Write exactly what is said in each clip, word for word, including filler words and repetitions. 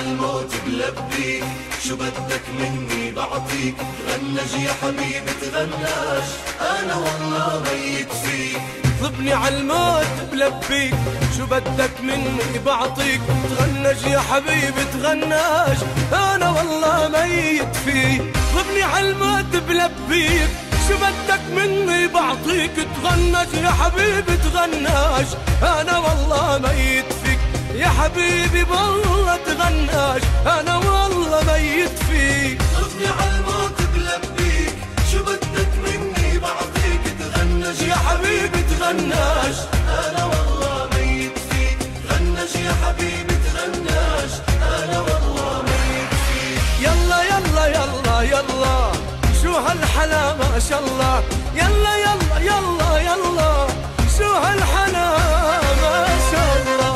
عالموت بلبيك، شو بدك مني بعطيك، تغنج يا حبيبي تغناش، انا والله ميت فيك. طلبني عالموت بلبيك، شو بدك مني بعطيك، تغنج يا حبيبي تغناش، انا والله ميت فيك. طلبني عالموت بلبيك، شو بدك مني بعطيك، تغنج يا حبيبي تغناش، انا والله ميت فيك. يا حبيبي بالله تغناش، انا والله ميت فيك. طلبني عالموت بلبيك، شو بدك مني بعطيك، تغنج يا حبيبي تغناش، انا والله ميت فيك. غنج يا حبيبي تغناش، انا والله ميت فيك. يلا يلا يلا يلا شو هالحلا ما شاء الله، يلا يلا يلا يلا شو هالحلا ما شاء الله.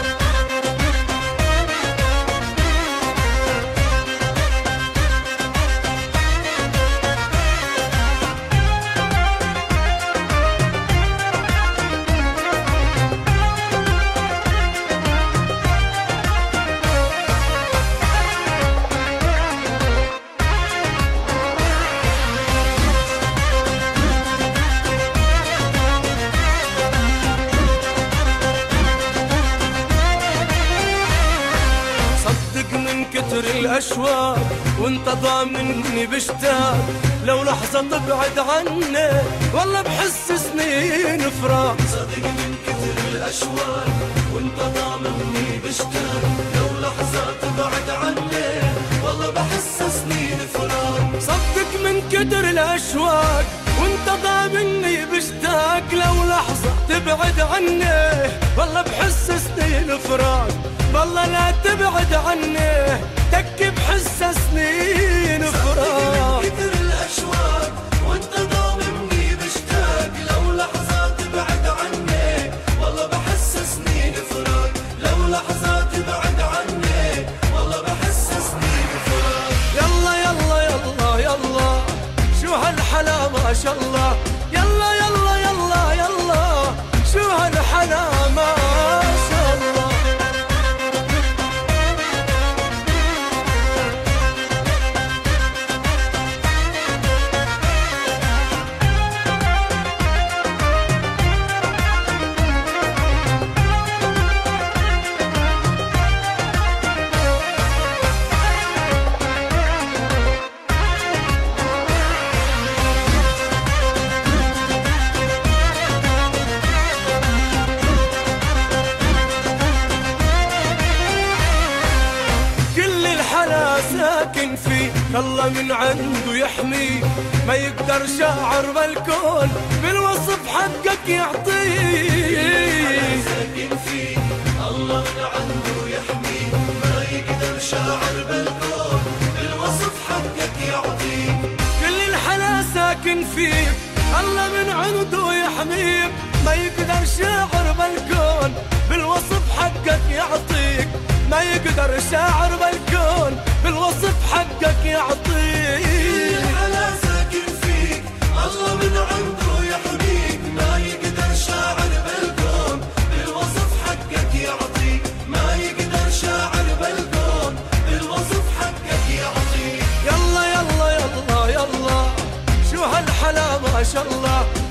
كتر الأشواق وانت ضامني بشتاق، لو لحظة تبعد عني والله بحس سنين فراق. صدق من كتر الأشواق وانت ضامني بشتاق، لو لحظة تبعد عني والله بحس سنين فراق. صدق من كتر الأشواق وانت ضامني بشتاق، لو لحظة تبعد عني والله بحس سنين فراق. والله لا تبعد عني تك بحس سنين فراق. من كتر الأشواق وانت ضامني بشتاق، لو لحظة تبعد عني والله بحس سنين فراق. لو لحظة تبعد عني والله بحس سنين فراق. يلا يلا يلا يلا شو هالحلا ما شاء الله، يلا يلا يلا يلا شو هالحلا ما شاء الله. ساكن فيه الله من عنده يحميه، ما يقدر شاعر بالكون بالوصف حقك يعطيه. ساكن فيه الله من عنده يحميه، ما يقدر شاعر بالكون بالوصف حقك يعطيه. كل الحلا ساكن فيه الله من عنده يحميه، ما يقدر شاعر بالكون بالوصف حقك يعطيك. ما يقدر شاعر بالكون بالوصف حقك يعطيك. الحلا ساكن فيك الله من عنده يحميك، ما يقدر شاعر بالكون بالوصف حقك يعطيك. ما يقدر شاعر بالكون بالوصف حقك يعطيك. يلا يلا يلا يلا شو هالحلا ما شاء الله،